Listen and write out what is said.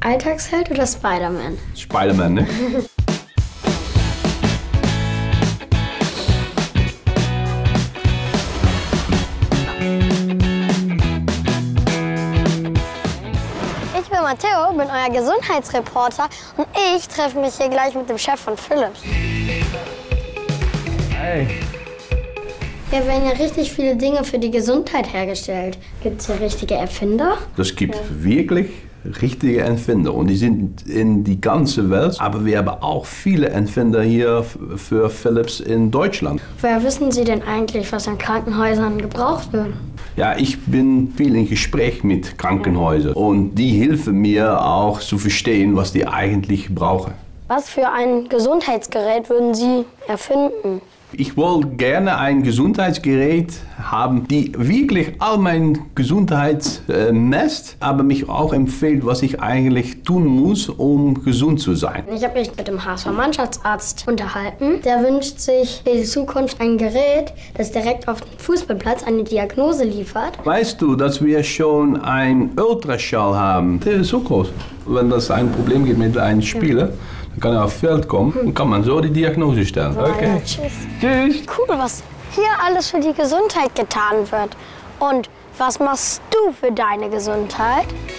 Alltagsheld oder Spider-Man? Spider-Man, ne? Ich bin Matteo, bin euer Gesundheitsreporter und ich treffe mich hier gleich mit dem Chef von Philips. Hey. Hier werden ja richtig viele Dinge für die Gesundheit hergestellt. Gibt es hier richtige Erfinder? Das gibt wirklich richtige Erfinder und die sind in die ganze Welt. Aber wir haben auch viele Erfinder hier für Philips in Deutschland. Woher wissen Sie denn eigentlich, was in Krankenhäusern gebraucht wird? Ja, ich bin viel in Gespräch mit Krankenhäusern und die helfen mir auch zu verstehen, was die eigentlich brauchen. Was für ein Gesundheitsgerät würden Sie erfinden? Ich wollte gerne ein Gesundheitsgerät haben, die wirklich all meine Gesundheit misst, aber mich auch empfiehlt, was ich eigentlich tun muss, um gesund zu sein. Ich habe mich mit dem HSV-Mannschaftsarzt unterhalten. Der wünscht sich für die Zukunft ein Gerät, das direkt auf dem Fußballplatz eine Diagnose liefert. Weißt du, dass wir schon einen Ultraschall haben? Der ist so groß. Wenn das ein Problem gibt mit einem Spieler, dann kann er aufs Feld kommen und kann man so die Diagnose stellen. Okay. Ja, tschüss. Tschüss. Cool, was hier alles für die Gesundheit getan wird. Und was machst du für deine Gesundheit?